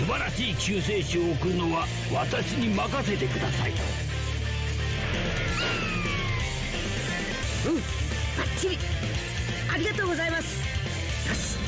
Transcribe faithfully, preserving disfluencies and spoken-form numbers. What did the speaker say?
素晴らしい救世主を送るのは私に任せてください。 うん、バッチリ。ありがとうございます。よし、